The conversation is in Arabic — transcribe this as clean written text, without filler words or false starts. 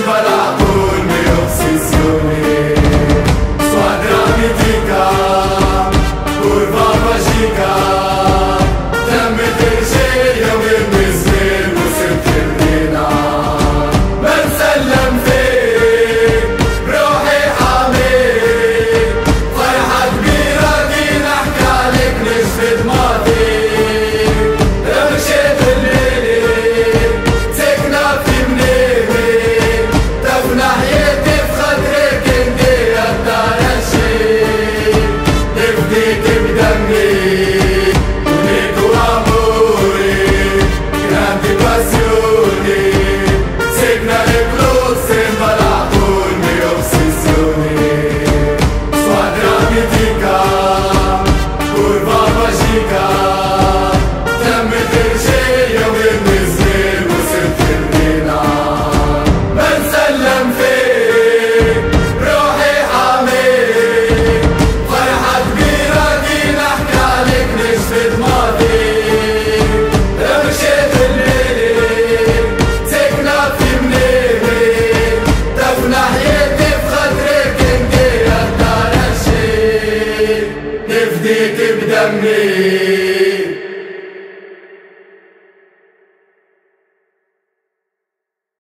sembra l'autunno mia ossessione. Squadra mitica, curva magica, dammi ترجي يوم المسلم وسبت الغنى. بنسلم فيك بروحي حاميك، فرحة كبيرة دي نحكي لك نشفد ماضيك. مشيت الليل سكنة في منيبي، دفنا حياتي في خاطرك انتي الدار الشيء. نفديك بدمي unico amore, grandi passioni, segna le blu, sembra l'autunno mia ossessione. Squadra mitica, curva magica, dammi ترجي يوم المسلم وسبت الغنى. بنسلم فيك بروحي حاميك، فرحة كبيرة دي نحكي لك نشفد ماضيك. مشيت الليل سكنة في منيبي، دفنا حياتي في خاطرك انتي الدار الشيء. نفديك بدمي